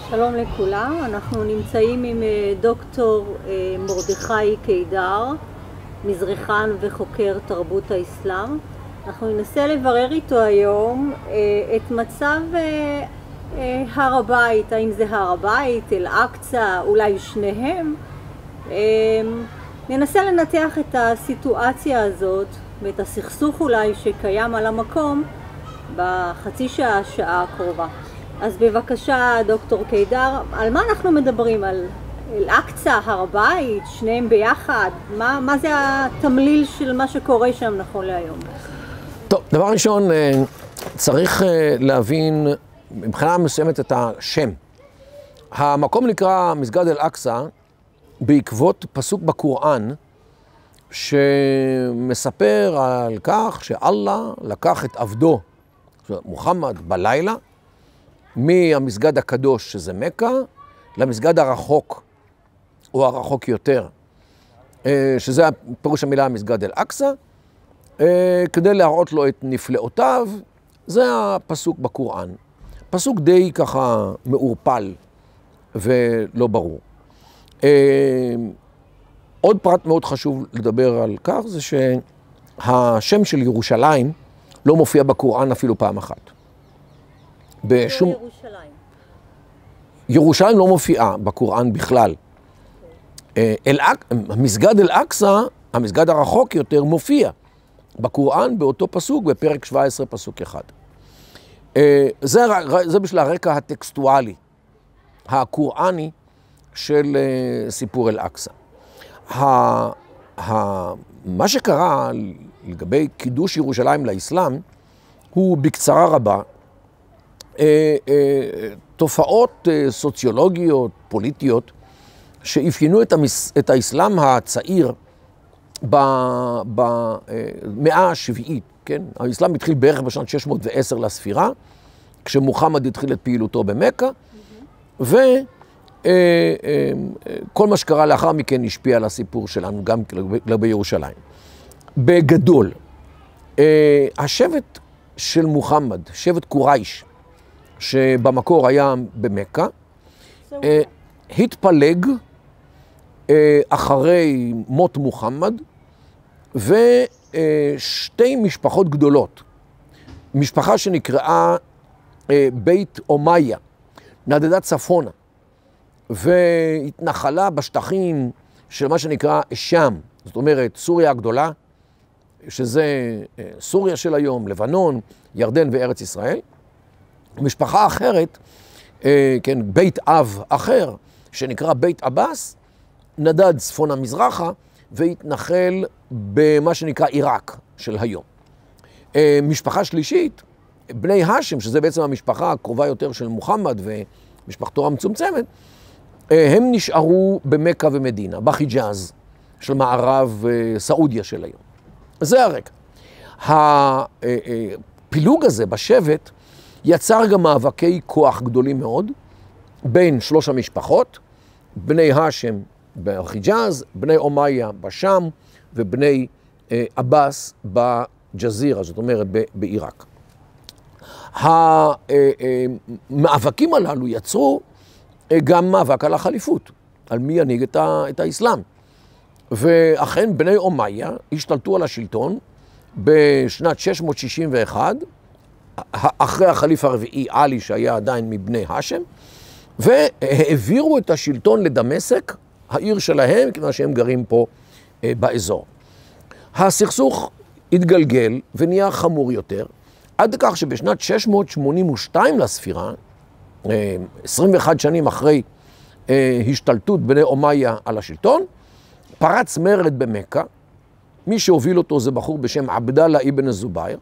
שלום לכולם, אנחנו נמצאים עם דוקטור מרדכי קידר, מזרחן וחוקר תרבות האסלאם. אנחנו ננסה לברר איתו היום את מצב הר הבית, האם זה הר הבית, אל-אקצא, אולי שניהם. ננסה לנתח את הסיטואציה הזאת ואת הסכסוך אולי שקיים על המקום בחצי שעה הקרובה. אז בבקשה דוקטור קידר, על מה אנחנו מדברים? על אל-אקצא, הר הבית, שניהם ביחד? מה זה התמליל של מה שקורה שם נכון להיום? טוב, דבר ראשון, צריך להבין מבחינה מסוימת את השם. המקום נקרא מסגד אל-אקצא בעקבות פסוק בקוראן שמספר על כך שאללה לקח את עבדו, מוחמד, בלילה, מהמסגד הקדוש, שזה מקה, למסגד הרחוק, או הרחוק יותר, שזה פירוש המילה המסגד אל-אקצא, כדי להראות לו את נפלאותיו. זה הפסוק בקוראן. פסוק די ככה מעורפל ולא ברור. עוד פרט מאוד חשוב לדבר על כך, זה שהשם של ירושלים לא מופיע בקוראן אפילו פעם אחת. ירושלים. ירושלים לא מופיעה בקוראן בכלל. מסגד אל-אקצא, המסגד הרחוק יותר, מופיע בקוראן באותו פסוק, בפרק 17 פסוק 1. זה בשביל הרקע הטקסטואלי, הקוראני של סיפור אל-אקצא. מה שקרה לגבי קידוש ירושלים לאסלאם, הוא בקצרה רבה, תופעות סוציולוגיות, פוליטיות, שאפיינו את האסלאם הצעיר במאה השביעית, כן? האסלאם התחיל בערך בשנת 610 לספירה, כשמוחמד התחיל את פעילותו במכה, וכל מה שקרה לאחר מכן השפיע על הסיפור שלנו, גם בירושלים. בגדול, השבט של מוחמד, שבט קורייש, שבמקור היה במכה, התפלג אחרי מות מוחמד, ושתי משפחות גדולות. משפחה שנקראה בית אומיה, נדדה צפונה, והתנחלה בשטחים של מה שנקרא שם, זאת אומרת סוריה הגדולה, שזה סוריה של היום, לבנון, ירדן וארץ ישראל. משפחה אחרת, כן, בית אב אחר, שנקרא בית עבאס, נדד צפונה מזרחה והתנחל במה שנקרא עיראק של היום. משפחה שלישית, בני השם, שזה בעצם המשפחה הקרובה יותר של מוחמד ומשפחתו המצומצמת, הם נשארו במכה ומדינה, בחיג'אז של מערב סעודיה של היום. זה הרקע. הפילוג הזה בשבט יצר גם מאבקי כוח גדולים מאוד בין שלוש המשפחות, בני השם בחיג'אז, בני אומיה בשם ובני עבאס בג'זירה, זאת אומרת בעיראק. המאבקים הללו יצרו גם מאבק על החליפות, על מי ינהיג את האסלאם. ואכן בני אומיה השתלטו על השלטון בשנת 661, אחרי החליף הרביעי עלי שהיה עדיין מבני השם, והעבירו את השלטון לדמשק, העיר שלהם, כיוון שהם גרים פה באזור. הסכסוך התגלגל ונהיה חמור יותר, עד כך שבשנת 682 לספירה, 21 שנים אחרי השתלטות בני אומיה על השלטון, פרץ מרד במכה. מי שהוביל אותו זה בחור בשם עבדאללה אבן זובייר,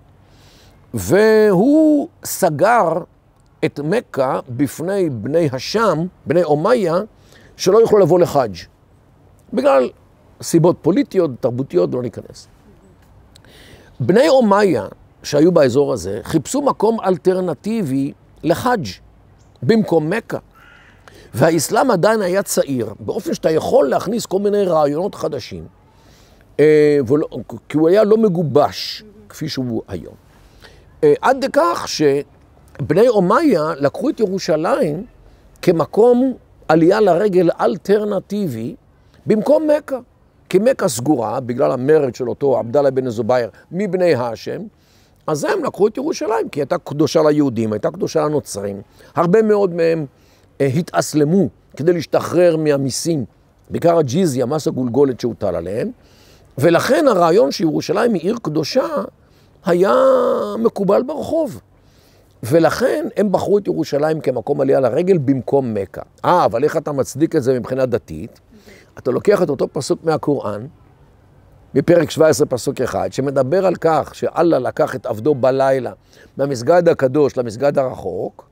והוא סגר את מכה בפני בני השם, בני אומיה, שלא יוכלו לבוא לחאג' בגלל סיבות פוליטיות, תרבותיות, לא ניכנס. בני אומיה שהיו באזור הזה חיפשו מקום אלטרנטיבי לחאג' במקום מכה. והאסלאם עדיין היה צעיר, באופן שאתה יכול להכניס כל מיני רעיונות חדשים, כי הוא היה לא מגובש כפי שהוא היום. עד כך שבני אומיה לקחו את ירושלים כמקום עלייה לרגל אלטרנטיבי במקום מכה. כי מכה סגורה, בגלל המרד של אותו עבדאללה בן זובייר מבני האשם, אז הם לקחו את ירושלים, כי הייתה קדושה ליהודים, הייתה קדושה לנוצרים. הרבה מאוד מהם התאסלמו כדי להשתחרר מהמיסים, בעיקר הג'יזיה, מס הגולגולת שהוטל עליהם, ולכן הרעיון שירושלים היא עיר קדושה היה מקובל ברחוב. ולכן הם בחרו את ירושלים כמקום עלייה לרגל במקום מכה. אבל איך אתה מצדיק את זה מבחינה דתית? אתה לוקח את אותו פסוק מהקוראן, בפרק 17 פסוק 1, שמדבר על כך שאללה לקח את עבדו בלילה מהמסגד הקדוש למסגד הרחוק,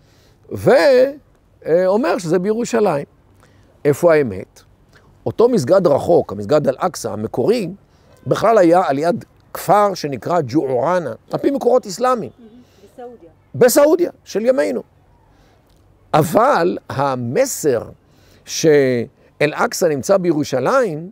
ואומר שזה בירושלים. איפה האמת? אותו מסגד רחוק, המסגד אל-אקצא המקורי, בכלל היה על יד כפר שנקרא ג'וערנה, על פי מקורות אסלאמיים. בסעודיה. בסעודיה, של ימינו. אבל המסר שאל-אקצא נמצא בירושלים,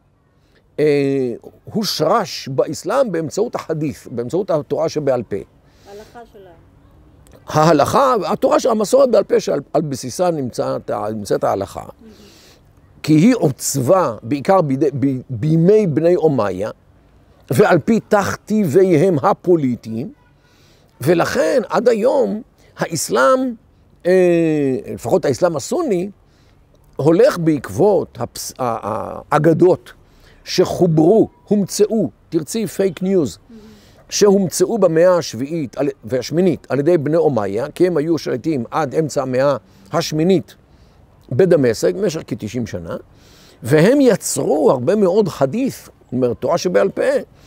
הושרש באסלאם באמצעות החדית', באמצעות התורה שבעל פה. ההלכה שלהם. ההלכה, התורה, המסורת בעל פה שעל בסיסה נמצאת ההלכה. כי היא עוצבה בעיקר בימי בני אומיה, ועל פי תכתיביהם הפוליטיים, ולכן עד היום האסלאם, לפחות האסלאם הסוני, הולך בעקבות האגדות שחוברו, הומצאו, תרצי פייק ניוז, שהומצאו במאה השביעית והשמינית על ידי בני אומיה, כי הם היו שליטים עד אמצע המאה השמינית בדמשק, במשך כ-90 שנה, והם יצרו הרבה מאוד חדית', זאת אומרת, תורה שבעל פה,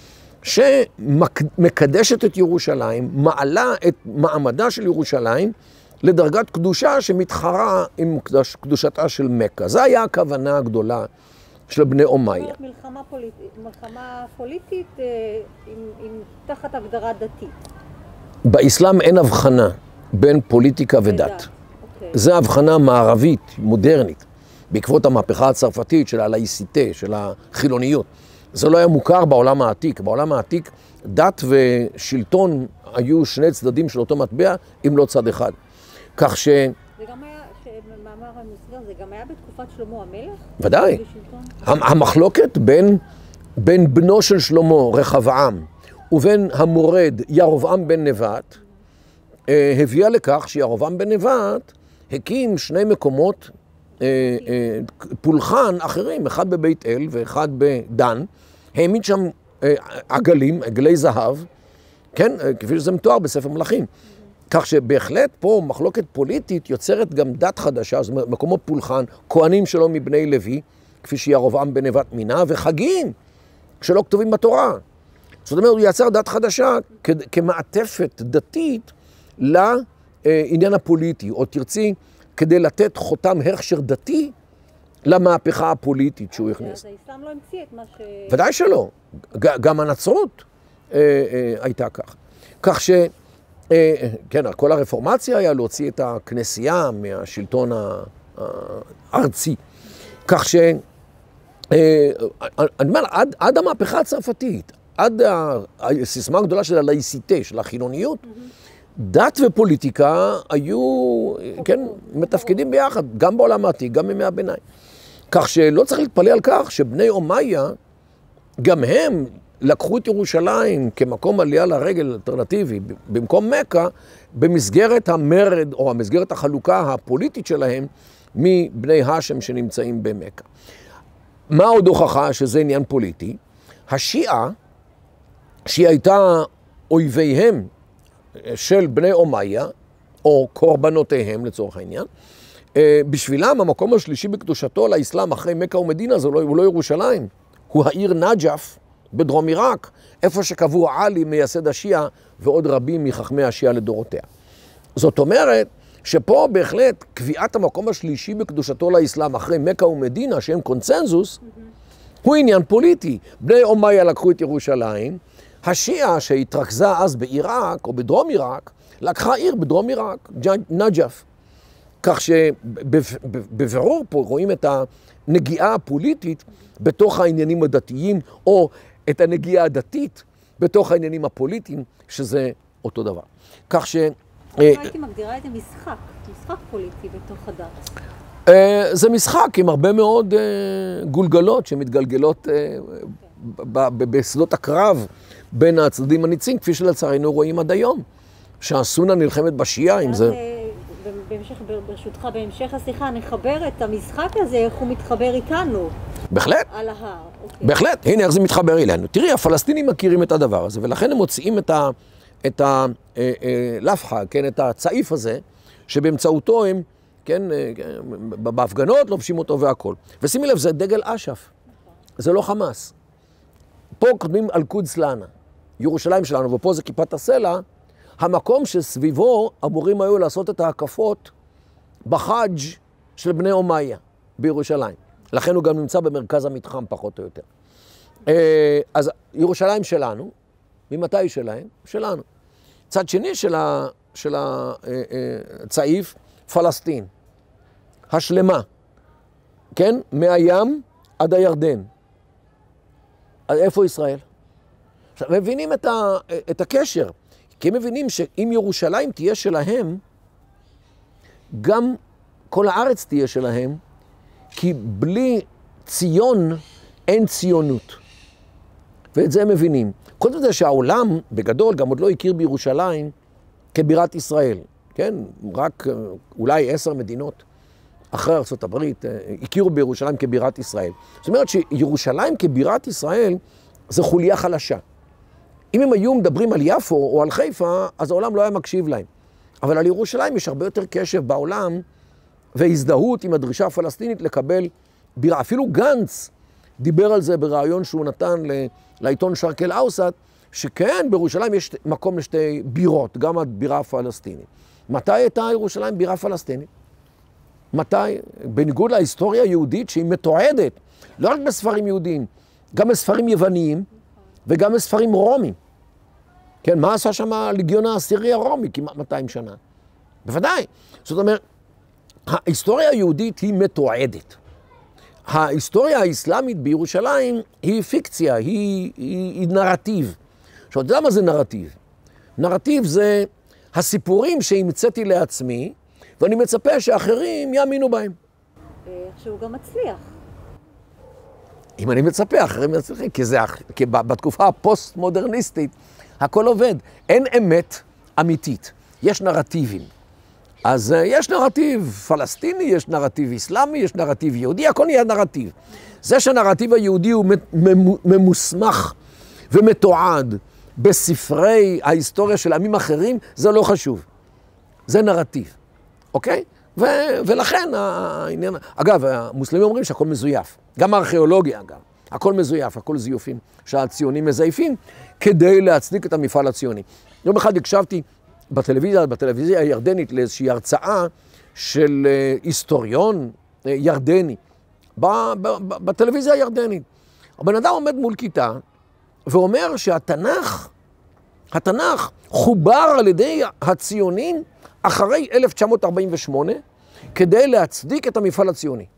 שמקדשת את ירושלים, מעלה את מעמדה של ירושלים לדרגת קדושה שמתחרה עם קדושתה של מכה. זו היה הכוונה הגדולה של בני אומיה. מלחמה פוליטית עם תחת הגדרה דתית. באסלאם אין הבחנה בין פוליטיקה ודת. זו הבחנה מערבית, מודרנית, בעקבות המהפכה הצרפתית של הלאיסיטה, של החילוניות. זה לא היה מוכר בעולם העתיק. בעולם העתיק דת ושלטון היו שני צדדים של אותו מטבע, אם לא צד אחד. כך ש... זה גם היה, במאמר המוסגר, זה גם היה בתקופת שלמה המלך? ודאי. המחלוקת בין בנו של שלמה, רחבעם, ובין המורד ירבעם בן נבט, הביאה לכך שירבעם בן נבט הקים שני מקומות פולחן אחרים, אחד בבית אל ואחד בדן, העמיד שם עגלים, עגלי זהב, כן, כפי שזה מתואר בספר מלכים. כך שבהחלט פה מחלוקת פוליטית יוצרת גם דת חדשה, זאת אומרת, מקומות פולחן, כהנים שלו מבני לוי, כפי שירבעם בן נבט מינה, וחגים שלא כתובים בתורה. זאת אומרת, הוא יצר דת חדשה כמעטפת דתית לעניין הפוליטי, או תרצי, כדי לתת חותם הכשר דתי למהפכה הפוליטית שהוא הכניס. אז האסלאם לא המציא את מה ש... ודאי שלא. גם הנצרות הייתה כך. כך ש... כן, כל הרפורמציה היה להוציא את הכנסייה מהשלטון הארצי. כך ש... אני אומר, עד המהפכה הצרפתית, עד הסיסמה הגדולה של הלאיסיטה, של החילוניות, דת ופוליטיקה היו, כן, מתפקדים ביחד, גם בעולם העתיק, גם בימי הביניים. כך שלא צריך להתפלא על כך שבני אומיה, גם הם לקחו את ירושלים כמקום עלייה לרגל אלטרנטיבי, במקום מכה, במסגרת המרד או המסגרת החלוקה הפוליטית שלהם מבני האשם שנמצאים במכה. מה עוד הוכחה שזה עניין פוליטי? השיעה, שהיא הייתה אויביהם של בני אומיה, או קורבנותיהם לצורך העניין, בשבילם המקום השלישי בקדושתו לאסלאם אחרי מכה ומדינה הוא לא ירושלים, הוא העיר נג'ף בדרום עיראק, איפה שקבור עלי מייסד השיעה ועוד רבים מחכמי השיעה לדורותיה. זאת אומרת שפה בהחלט קביעת המקום השלישי בקדושתו לאסלאם אחרי מכה ומדינה שהם קונצנזוס, הוא עניין פוליטי. בני אומיה לקחו את ירושלים, השיעה שהתרכזה אז בעיראק או בדרום עיראק, לקחה עיר בדרום עיראק, נג'ף. כך שבבירור פה רואים את הנגיעה הפוליטית בתוך העניינים הדתיים, או את הנגיעה הדתית בתוך העניינים הפוליטיים, שזה אותו דבר. כך הייתי מגדירה את זה משחק פוליטי בתוך הדת. זה משחק עם הרבה מאוד גולגלות שמתגלגלות בשדות הקרב בין הצדדים הניצים, כפי שלצערנו רואים עד היום, שהסונה נלחמת בשיעה עם זה. ברשותך, בהמשך השיחה נחבר את המשחק הזה, איך הוא מתחבר איתנו. בהחלט. על ההר. בהחלט, הנה איך זה מתחבר אלינו. תראי, הפלסטינים מכירים את הדבר הזה, ולכן הם מוציאים את הלפחה, כן, את הצעיף הזה, שבאמצעותו הם, כן, בהפגנות לובשים אותו והכל. ושימי לב, זה דגל אש"ף, זה לא חמאס. פה קודמים על קודס לאנה, ירושלים שלנו, ופה זה כיפת הסלע, המקום שסביבו אמורים היו לעשות את ההקפות בחאג' של בני אומיה בירושלים. לכן הוא גם נמצא במרכז המתחם פחות או יותר. אז ירושלים שלנו, ממתי היא שלהם? שלנו. צד שני של הצעיף, פלסטין. השלמה. כן? מהים עד הירדן. אז איפה ישראל? עכשיו, מבינים את הקשר. כי הם מבינים שאם ירושלים תהיה שלהם, גם כל הארץ תהיה שלהם, כי בלי ציון אין ציונות. ואת זה הם מבינים. כל זה שהעולם בגדול גם עוד לא הכיר בירושלים כבירת ישראל. כן? רק אולי 10 מדינות אחרי ארצות הברית הכירו בירושלים כבירת ישראל. זאת אומרת שירושלים כבירת ישראל זה חוליה חלשה. אם הם היו מדברים על יפו או על חיפה, אז העולם לא היה מקשיב להם. אבל על ירושלים יש הרבה יותר קשב בעולם והזדהות עם הדרישה הפלסטינית לקבל בירה. אפילו גנץ דיבר על זה ברעיון שהוא נתן לעיתון שרק אל-אווסט, שכן, בירושלים יש מקום לשתי בירות, גם הבירה הפלסטינית. מתי הייתה ירושלים בירה פלסטינית? מתי? בניגוד להיסטוריה היהודית שהיא מתועדת, לא רק בספרים יהודיים, גם בספרים יווניים וגם בספרים רומיים. כן, מה עשה שם הלגיון העשירי הרומי כמעט 200 שנה? בוודאי. זאת אומרת, ההיסטוריה היהודית היא מתועדת. ההיסטוריה האסלאמית בירושלים היא פיקציה, היא נרטיב. עכשיו, אתה יודע מה זה נרטיב? נרטיב זה הסיפורים שהמצאתי לעצמי, ואני מצפה שאחרים יאמינו בהם. שהוא גם מצליח. אם אני מצפה, אחרים מצליחים, כי בתקופה הפוסט-מודרניסטית הכל עובד. אין אמת אמיתית, יש נרטיבים. אז יש נרטיב פלסטיני, יש נרטיב אסלאמי, יש נרטיב יהודי, הכל נהיה נרטיב. זה שהנרטיב היהודי הוא ממוסמך ומתועד בספרי ההיסטוריה של עמים אחרים, זה לא חשוב. זה נרטיב, אוקיי? ולכן העניין... אגב, המוסלמים אומרים שהכל מזויף. גם הארכיאולוגיה, אגב. הכל מזויף, הכל זיופים שהציונים מזייפים כדי להצדיק את המפעל הציוני. יום אחד הקשבתי בטלוויזיה הירדנית לאיזושהי הרצאה של היסטוריון ירדני, בטלוויזיה הירדנית. הבן אדם עומד מול כיתה ואומר שהתנ"ך חובר על ידי הציונים אחרי 1948 כדי להצדיק את המפעל הציוני.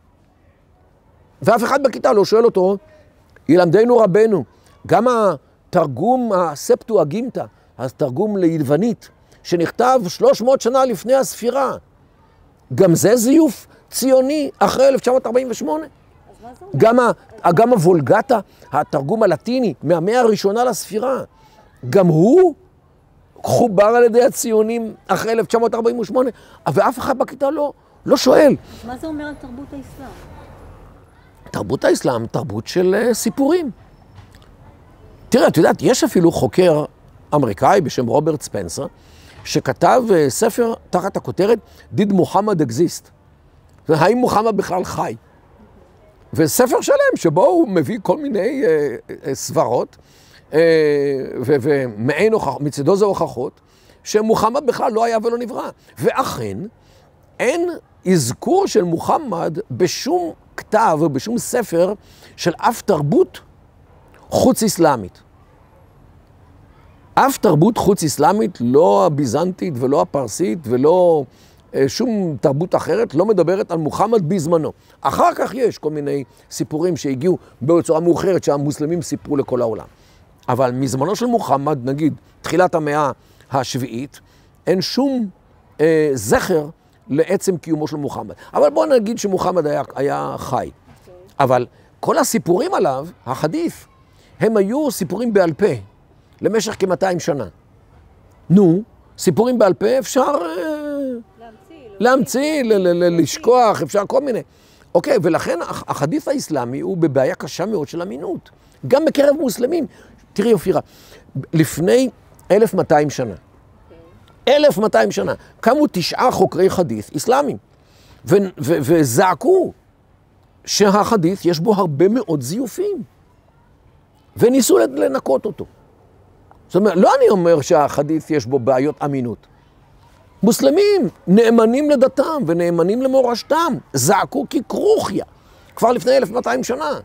ואף אחד בכיתה לא שואל אותו, ילמדנו רבנו, גם התרגום הספטואגימטה, התרגום ליוונית, שנכתב 300 שנה לפני הספירה, גם זה זיוף ציוני אחרי 1948? גם הוולגטה, התרגום הלטיני, מהמאה הראשונה לספירה, גם הוא חובר על ידי הציונים אחרי 1948, ואף אחד בכיתה לא שואל. מה זה אומר על תרבות האסלאם? תרבות האסלאם, תרבות של סיפורים. תראה, את יודעת, יש אפילו חוקר אמריקאי בשם רוברט ספנסר, שכתב ספר תחת הכותרת Did Muhammad Exist? האם מוחמד בכלל חי? וספר שלם שבו הוא מביא כל מיני סברות, ומצדו זה הוכחות, שמוחמד בכלל לא היה ולא נברא. ואכן, אין אזכור של מוחמד בשום כתב ובשום ספר של אף תרבות חוץ אסלאמית. אף תרבות חוץ אסלאמית, לא הביזנטית ולא הפרסית ולא שום תרבות אחרת, לא מדברת על מוחמד בזמנו. אחר כך יש כל מיני סיפורים שהגיעו בצורה מאוחרת שהמוסלמים סיפרו לכל העולם. אבל מזמנו של מוחמד, נגיד, תחילת המאה השביעית, אין שום זכר לעצם קיומו של מוחמד. אבל בואו נגיד שמוחמד היה חי. אבל כל הסיפורים עליו, החדית', הם היו סיפורים בעל פה, למשך כ-200 שנה. נו, סיפורים בעל פה אפשר להמציא, לשכוח, אפשר כל מיני. אוקיי, ולכן החדית' האסלאמי הוא בבעיה קשה מאוד של אמינות. גם בקרב מוסלמים. תראי, אופירה, לפני 1200 שנה, 1200 שנה, קמו 9 חוקרי חדית' אסלאמים, וזעקו שהחדית' יש בו הרבה מאוד זיופים, וניסו לנקות אותו. זאת אומרת, לא אני אומר שהחדית' יש בו בעיות אמינות. מוסלמים נאמנים לדתם ונאמנים למורשתם, זעקו ככרוכיה, כבר לפני 1200 שנה,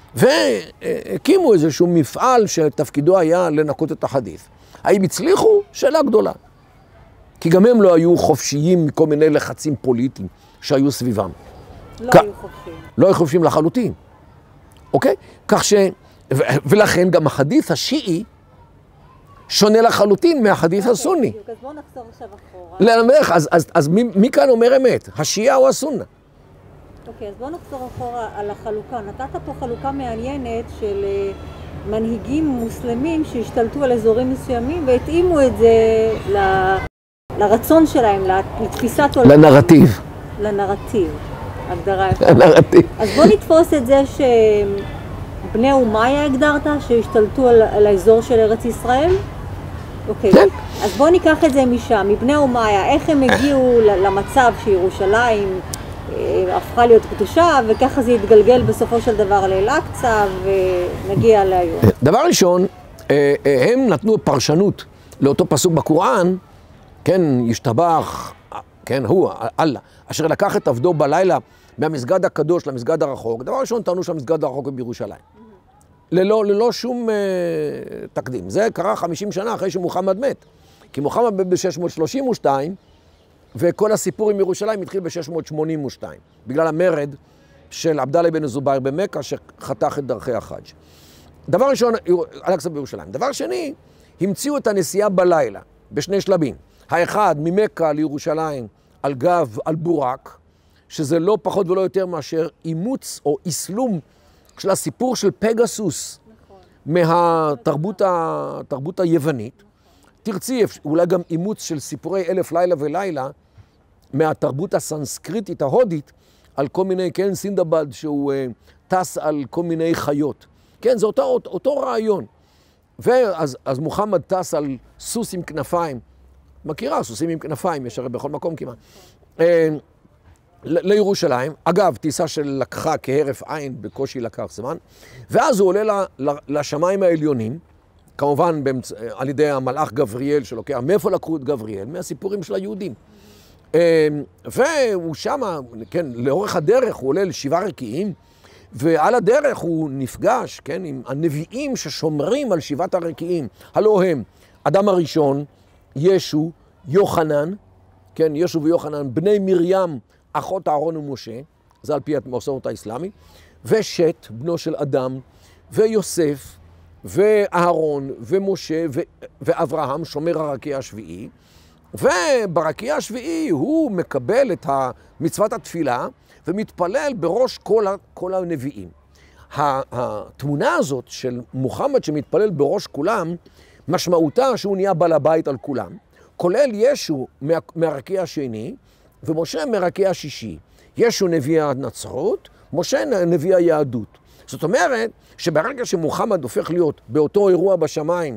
והקימו איזשהו מפעל שתפקידו היה לנקות את החדית'. האם הצליחו? שאלה גדולה. כי גם הם לא היו חופשיים מכל מיני לחצים פוליטיים שהיו סביבם. לא היו חופשיים. לא היו חופשיים לחלוטין. אוקיי? כך ש... ולכן גם החדית' השיעי שונה לחלוטין מהחדית' הסוני. אז בואו נחזור עכשיו אחורה. להמך, אז מי כאן אומר אמת? השיעה או הסונה? אוקיי, אז בואו נחזור אחורה על החלוקה. נתת פה חלוקה מעניינת של מנהיגים מוסלמים שהשתלטו על אזורים מסוימים והתאימו את זה לרצון שלהם, לתפיסת עולם. לנרטיב. לנרטיב. הגדרה יפה. לנרטיב. אז בואו נתפוס את זה שבני אומיה הגדרת, שהשתלטו על האזור של ארץ ישראל? אוקיי. כן. אז בואו ניקח את זה משם, מבני אומיה, איך הם הגיעו למצב שירושלים הפכה להיות קדושה, וככה זה יתגלגל בסופו של דבר לאל-אקצא, ונגיע להיום. דבר ראשון, הם נתנו פרשנות לאותו פסוק בקוראן, כן, ישתבח, כן, הוא, אללה, אשר לקח את עבדו בלילה מהמסגד הקדוש למסגד הרחוק. דבר ראשון, טענו שהמסגד הרחוק הוא בירושלים. ללא שום תקדים. זה קרה 50 שנה אחרי שמוחמד מת. כי מוחמד ב-632, וכל הסיפור עם ירושלים התחיל ב-682, בגלל המרד של עבדאללה בן זובייר במכה, שחתך את דרכי החאג'. דבר ראשון, אל-אקצא בירושלים. דבר שני, המציאו את הנסיעה בלילה, בשני שלבים. האחד, ממכה לירושלים, על גב, על בורק, שזה לא פחות ולא יותר מאשר אימוץ או אסלום של הסיפור של פגסוס, מהתרבות היוונית. תרצי, אולי גם אימוץ של סיפורי אלף לילה ולילה, מהתרבות הסנסקריטית ההודית, על כל מיני, כן, סינדבד, שהוא טס על כל מיני חיות. כן, זה אותו רעיון. ואז מוחמד טס על סוס עם כנפיים. מכירה, סוסים עם כנפיים, יש הרי בכל מקום כמעט. לירושלים, אגב, טיסה שלקחה כהרף עין, בקושי לקח זמן, ואז הוא עולה לשמיים העליונים, כמובן על ידי המלאך גבריאל שלוקח, מאיפה לקחו את גבריאל? מהסיפורים של היהודים. והוא שמה, כן, לאורך הדרך הוא עולה ל7 רקיעים, ועל הדרך הוא נפגש, כן, עם הנביאים ששומרים על 7 הרקיעים. הלא הם, אדם הראשון, ישו, יוחנן, כן, ישו ויוחנן, בני מרים, אחות אהרון ומשה, זה על פי המסורת האסלאמית, ושת, בנו של אדם, ויוסף, ואהרון, ומשה, ואברהם, שומר הרקיע השביעי, וברקיע השביעי הוא מקבל את מצוות התפילה, ומתפלל בראש כל הנביאים. התמונה הזאת של מוחמד שמתפלל בראש כולם, משמעותה שהוא נהיה בעל הבית על כולם, כולל ישו מהרקיע השני, ומשה מהרקיע השישי. ישו נביא הנצרות, משה נביא היהדות. זאת אומרת שברגע שמוחמד הופך להיות באותו אירוע בשמיים,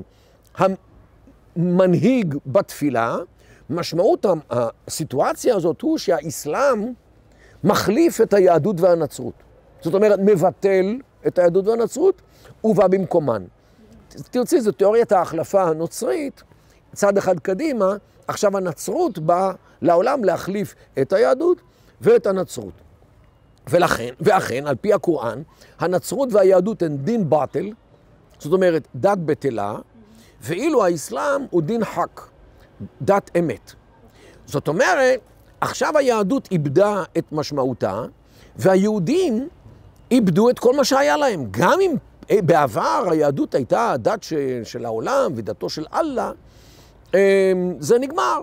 המנהיג בתפילה, משמעות הסיטואציה הזאת הוא שהאסלאם מחליף את היהדות והנצרות. זאת אומרת, מבטל את היהדות והנצרות ובא במקומן. תרצי, זו תיאוריית ההחלפה הנוצרית, צד אחד קדימה, עכשיו הנצרות באה לעולם להחליף את היהדות ואת הנצרות. ואכן, על פי הקוראן, הנצרות והיהדות הן דין בטל, זאת אומרת, דת בטלה, ואילו האסלאם הוא דין חק, דת אמת. זאת אומרת, עכשיו היהדות איבדה את משמעותה, והיהודים איבדו את כל מה שהיה להם. גם אם בעבר היהדות הייתה הדת של העולם ודתו של אללה, זה נגמר.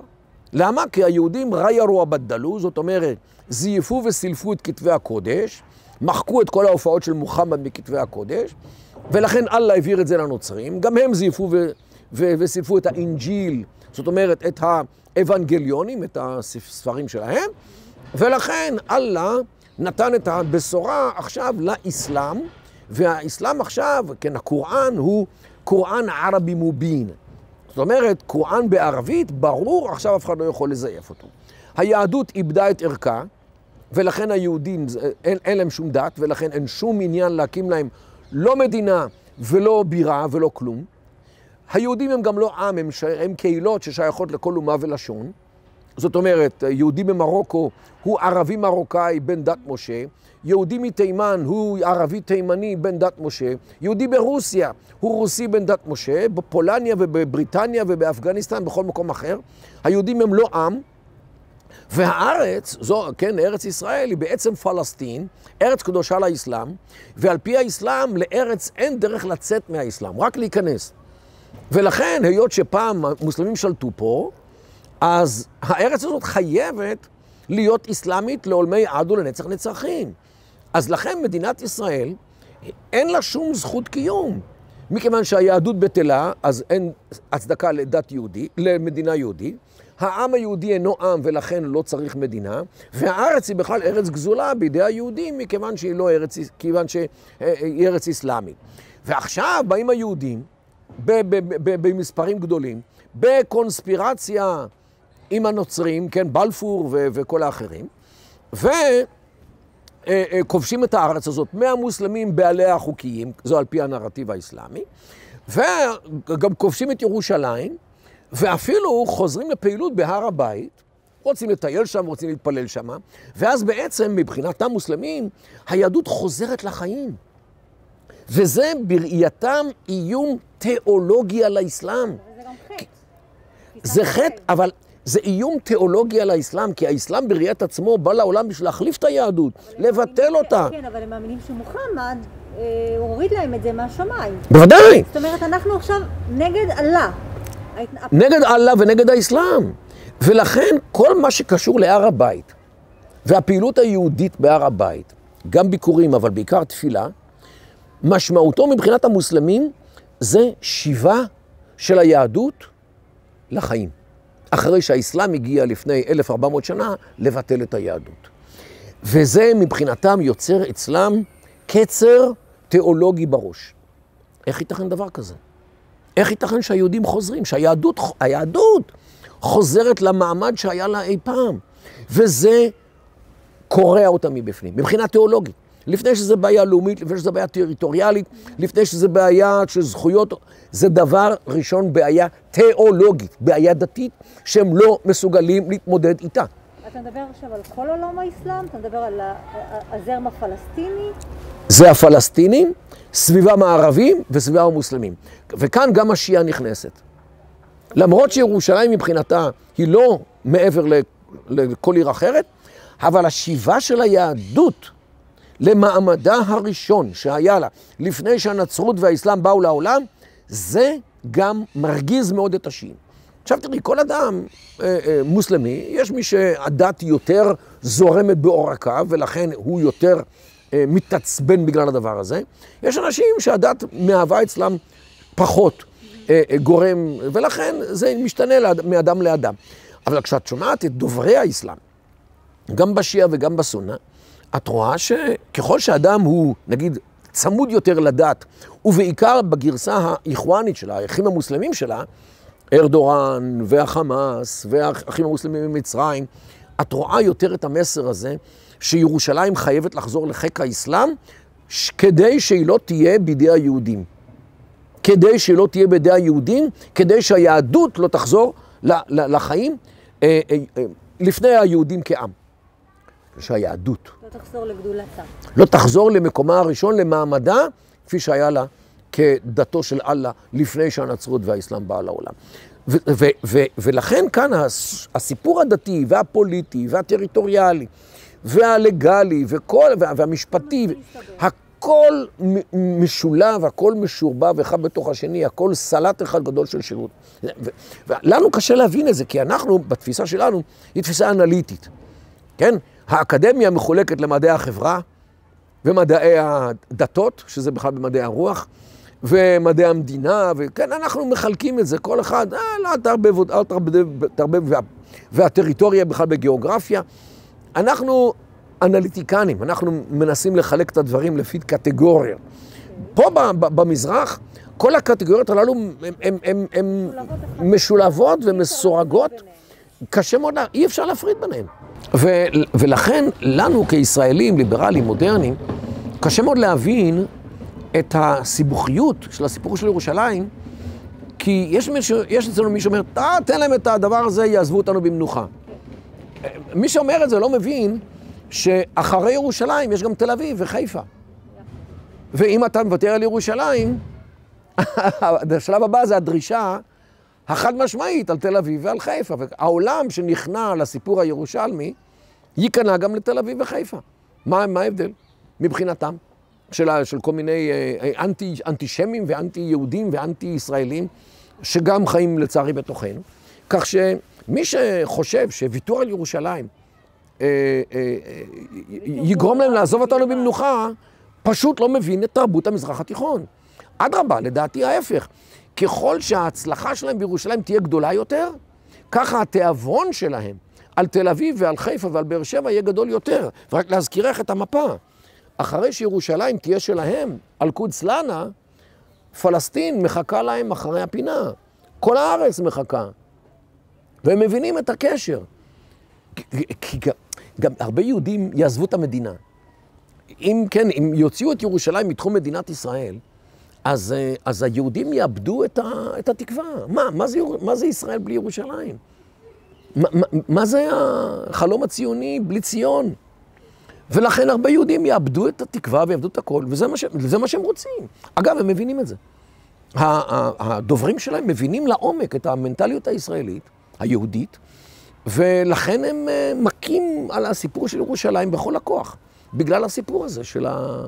למה? כי היהודים ריירו הבדלו, זאת אומרת, זייפו וסילפו את כתבי הקודש, מחקו את כל ההופעות של מוחמד מכתבי הקודש, ולכן אללה העביר את זה לנוצרים. גם הם זייפו וסילפו את האינג'יל, זאת אומרת, את האבנגליונים, את הספרים שלהם, ולכן אללה נתן את הבשורה עכשיו לאסלאם, והאסלאם עכשיו, כן, הקוראן הוא קוראן ערבי מובין. זאת אומרת, קוראן בערבית, ברור, עכשיו אף אחד לא יכול לזייף אותו. היהדות איבדה את ערכה, ולכן היהודים, אין להם שום דת, ולכן אין שום עניין להקים להם לא מדינה ולא בירה ולא כלום. היהודים הם גם לא עם, הם קהילות ששייכות לכל אומה ולשון. זאת אומרת, יהודי במרוקו הוא ערבי מרוקאי בן דת משה, יהודי מתימן הוא ערבי תימני בן דת משה, יהודי ברוסיה הוא רוסי בן דת משה, בפולניה ובבריטניה ובאפגניסטן, בכל מקום אחר. היהודים הם לא עם, והארץ, זו, כן, ארץ ישראל היא בעצם פלסטין, ארץ קדושה לאסלאם, ועל פי האסלאם לארץ אין דרך לצאת מהאסלאם, רק להיכנס. ולכן, היות שפעם מוסלמים שלטו פה, אז הארץ הזאת חייבת להיות אסלאמית לעולמי עד ולנצח נצחים. אז לכן מדינת ישראל אין לה שום זכות קיום. מכיוון שהיהדות בטלה, אז אין הצדקה לדת יהודי, למדינה יהודית. העם היהודי אינו עם ולכן לא צריך מדינה, והארץ היא בכלל ארץ גזולה בידי היהודים, מכיוון שהיא לא ארץ, כיוון שהיא ארץ אסלאמית. ועכשיו באים היהודים במספרים גדולים, בקונספירציה עם הנוצרים, כן, בלפור וכל האחרים, וכובשים את הארץ הזאת מהמוסלמים בעליה החוקיים, זו על פי הנרטיב האסלאמי, וגם כובשים את ירושלים, ואפילו חוזרים לפעילות בהר הבית, רוצים לטייל שם, רוצים להתפלל שם, ואז בעצם מבחינת המוסלמים, היהדות חוזרת לחיים. וזה בראייתם איום תיאולוגי על האסלאם. זה גם חטא. זה חטא, אבל זה איום תיאולוגי על האסלאם, כי האסלאם בראיית עצמו בא לעולם בשביל להחליף את היהדות, לבטל אותה. כן, אבל הם מאמינים שמוחמד הוריד להם את זה מהשמיים. בוודאי. זאת אומרת, אנחנו עכשיו נגד אללה. נגד אללה ונגד האסלאם. ולכן כל מה שקשור להר הבית, והפעילות היהודית בהר הבית, גם ביקורים, אבל בעיקר תפילה, משמעותו מבחינת המוסלמים זה שיבה של היהדות לחיים. אחרי שהאסלאם הגיע לפני 1400 שנה לבטל את היהדות. וזה מבחינתם יוצר אצלם קצר תיאולוגי בראש. איך ייתכן דבר כזה? איך ייתכן שהיהודים חוזרים? שהיהדות חוזרת למעמד שהיה לה אי פעם. וזה קורע אותה מבפנים, מבחינה תיאולוגית. לפני שזה בעיה לאומית, לפני שזה בעיה טריטוריאלית, לפני שזה בעיה של זכויות, זה דבר ראשון בעיה תיאולוגית, בעיה דתית, שהם לא מסוגלים להתמודד איתה. אתה מדבר עכשיו על כל עולם האסלאם? אתה מדבר על הזרם הפלסטיני? זה הפלסטינים, סביבם הערבים וסביבם המוסלמים. וכאן גם השיעה נכנסת. למרות שירושלים מבחינתה היא לא מעבר לכל עיר אחרת, אבל השיבה של היהדות למעמדה הראשון שהיה לה לפני שהנצרות והאסלאם באו לעולם, זה גם מרגיז מאוד את השיעים. עכשיו תראי, כל אדם מוסלמי, יש מי שהדת יותר זורמת בעורקיו, ולכן הוא יותר מתעצבן בגלל הדבר הזה. יש אנשים שהדת מהווה אצלם פחות גורם, ולכן זה משתנה מאדם לאדם. אבל כשאת שומעת את דוברי האסלאם, גם בשיעה וגם בסונה, את רואה שככל שאדם הוא, נגיד, צמוד יותר לדת, ובעיקר בגרסה האיחואנית שלה, האחים המוסלמים שלה, ארדורן והחמאס והאחים המוסלמים ממצרים, את רואה יותר את המסר הזה, שירושלים חייבת לחזור לחיק האסלאם, כדי שהיא לא תהיה בידי היהודים. כדי שהיא לא תהיה בידי היהודים, כדי שהיהדות לא תחזור לחיים לפני היהודים כעם. שהיהדות לא תחזור לגדולתה. לא תחזור למקומה הראשון, למעמדה, כפי שהיה לה כדתו של אללה לפני שהנצרות והאסלאם באה לעולם. ולכן כאן הסיפור הדתי והפוליטי והטריטוריאלי והלגלי והמשפטי, הכל משולב, הכל משורבב אחד בתוך השני, הכל סלט אחד גדול של שירות. ולנו קשה להבין את זה, כי אנחנו, בתפיסה שלנו, היא תפיסה אנליטית. כן? האקדמיה מחולקת למדעי החברה, ומדעי הדתות, שזה בכלל במדעי הרוח, ומדעי המדינה, וכן, אנחנו מחלקים את זה, כל אחד, לא תרבב, והטריטוריה בכלל בגיאוגרפיה. אנחנו אנליטיקנים, אנחנו מנסים לחלק את הדברים לפי קטגוריה. פה במזרח, כל הקטגוריות הללו הן משולבות ומסורגות, קשה מאוד, אי אפשר להפריד ביניהם. ולכן לנו כישראלים, ליברלים, מודרניים, קשה מאוד להבין את הסיבוכיות של הסיפור של ירושלים, כי יש אצלנו מי שאומר, תן להם את הדבר הזה, יעזבו אותנו במנוחה. מי שאומר את זה לא מבין שאחרי ירושלים יש גם תל אביב וחיפה. ואם אתה מוותר על ירושלים, השלב הבא זה הדרישה החד משמעית על תל אביב ועל חיפה. והעולם שנכנע לסיפור הירושלמי, ייכנע גם לתל אביב וחיפה. מה ההבדל מבחינתם? של כל מיני אנטישמים ואנטי יהודים ואנטי ישראלים, שגם חיים לצערי בתוכנו. כך שמי שחושב שוויתור על ירושלים יגרום להם לעזוב אותנו במנוחה, פשוט לא מבין את תרבות המזרח התיכון. אדרבה, לדעתי ההפך. ככל שההצלחה שלהם בירושלים תהיה גדולה יותר, ככה התיאבון שלהם על תל אביב ועל חיפה ועל באר שבע יהיה גדול יותר. ורק להזכירך את המפה. אחרי שירושלים תהיה שלהם, על קודס לנה, פלסטין מחכה להם אחרי הפינה. כל הארץ מחכה. והם מבינים את הקשר. כי גם הרבה יהודים יעזבו את המדינה. אם כן, אם יוציאו את ירושלים מתחום מדינת ישראל, אז היהודים יאבדו את התקווה. מה זה ישראל בלי ירושלים? מה זה החלום הציוני בלי ציון? ולכן הרבה יהודים יאבדו את התקווה ויאבדו את הכל, וזה מה שהם רוצים. אגב, הם מבינים את זה. הדוברים שלהם מבינים לעומק את המנטליות הישראלית, היהודית, ולכן הם מכים על הסיפור של ירושלים בכל הכוח, בגלל הסיפור הזה של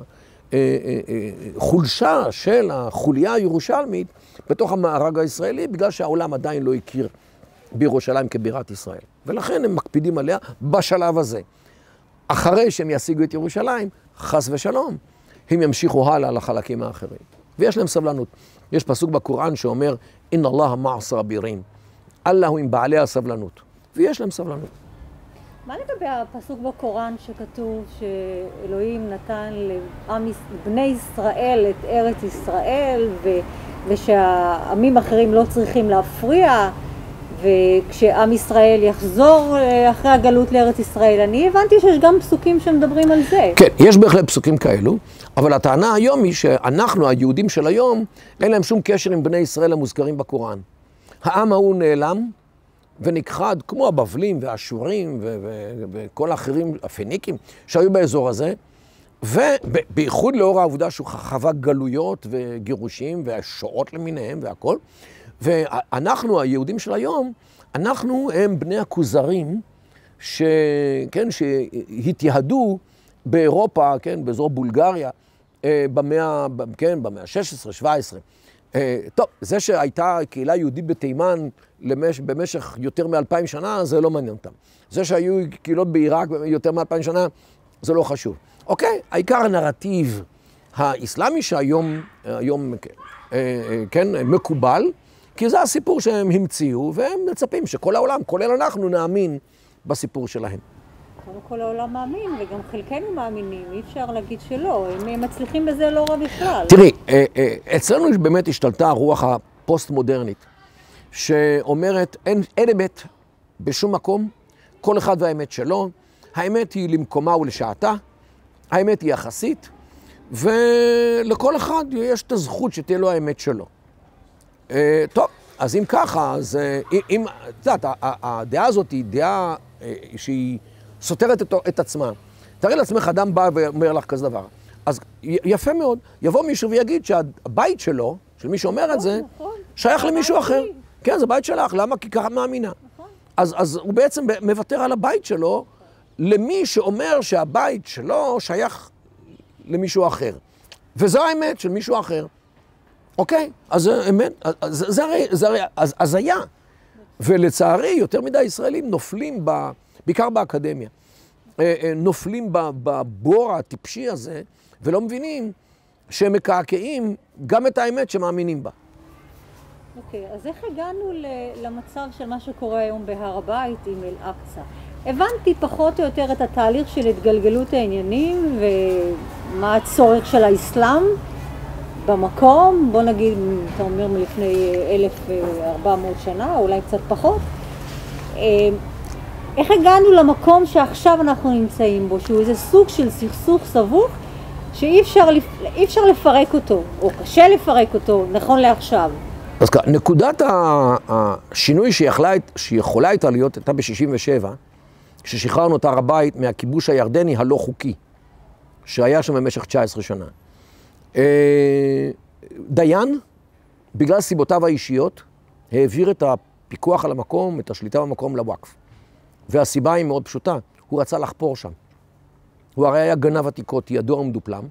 החולשה של החוליה הירושלמית בתוך המארג הישראלי, בגלל שהעולם עדיין לא הכיר בירושלים כבירת ישראל. ולכן הם מקפידים עליה בשלב הזה. אחרי שהם ישיגו את ירושלים, חס ושלום, הם ימשיכו הלאה לחלקים האחרים. ויש להם סבלנות. יש פסוק בקוראן שאומר, אין אללה מע סאבירין. אללה הוא עם בעלי הסבלנות. ויש להם סבלנות. מה לגבי הפסוק בקוראן שכתוב שאלוהים נתן לבני ישראל את ארץ ישראל, ושהעמים אחרים לא צריכים להפריע, וכשעם ישראל יחזור אחרי הגלות לארץ ישראל? אני הבנתי שיש גם פסוקים שמדברים על זה. כן, יש בהחלט פסוקים כאלו, אבל הטענה היום היא שאנחנו, היהודים של היום, אין להם שום קשר עם בני ישראל המוזכרים בקוראן. העם ההוא נעלם ונכחד, כמו הבבלים והאשורים וכל האחרים, הפניקים, שהיו באזור הזה, ובייחוד לאור העובדה שהוא חווה גלויות וגירושים והשואות למיניהם והכל, ואנחנו, היהודים של היום, אנחנו הם בני הכוזרים שהתייהדו באירופה, כן, באזור בולגריה, במאה ה-16, 17. טוב, זה שהייתה קהילה יהודית בתימן במשך יותר מ-2000 שנה, זה לא מעניין אותם. זה שהיו קהילות בעיראק יותר מ-2000 שנה, זה לא חשוב. אוקיי, העיקר הנרטיב האסלאמי שהיום כן, מקובל, כי זה הסיפור שהם המציאו, והם מצפים שכל העולם, כולל אנחנו, נאמין בסיפור שלהם. כל העולם מאמין, וגם חלקנו מאמינים, אי אפשר להגיד שלא, הם מצליחים בזה לא רע בכלל. תראי, אצלנו באמת השתלטה הרוח הפוסט-מודרנית, שאומרת, אין אמת בשום מקום, כל אחד והאמת שלו, האמת היא למקומה ולשעתה, האמת היא יחסית, ולכל אחד יש את הזכות שתהיה לו האמת שלו. טוב, אז אם ככה, אז אם, את יודעת, הדעה הזאת היא דעה שהיא סותרת את עצמה. תראי לעצמך, אדם בא ואומר לך כזה דבר. אז יפה מאוד, יבוא מישהו ויגיד שהבית שלו, של מי שאומר את זה, שייך למישהו אחר. כן, זה בית שלך, למה? כי ככה מאמינה. אז הוא בעצם מוותר על הבית שלו למי שאומר שהבית שלו שייך למישהו אחר. וזו האמת של מישהו אחר. אוקיי? אז אמת, זה הרי הזיה. ולצערי, יותר מדי ישראלים נופלים, בעיקר באקדמיה, נופלים בבור הטיפשי הזה, ולא מבינים שהם מקעקעים גם את האמת שמאמינים בה. אוקיי, אז איך הגענו למצב של מה שקורה היום בהר הבית עם אל-אקצא? הבנתי פחות או יותר את התהליך של התגלגלות העניינים ומה הצורך של האסלאם במקום, בוא נגיד, אתה אומר מלפני 1400 שנה, אולי קצת פחות. איך הגענו למקום שעכשיו אנחנו נמצאים בו, שהוא איזה סוג של סכסוך סבוך שאי אפשר לפרק אותו, או קשה לפרק אותו, נכון לעכשיו? אז נקודת השינוי שיכולה הייתה להיות, הייתה ב-67, כששחררנו את הר הבית מהכיבוש הירדני הלא חוקי, שהיה שם במשך 19 שנה. דיין, בגלל סיבותיו האישיות, העביר את הפיקוח על המקום, את השליטה במקום לוואקף. והסיבה היא מאוד פשוטה, הוא רצה לחפור שם. הוא הרי היה גנב עתיקות, ידוע ומדופלם,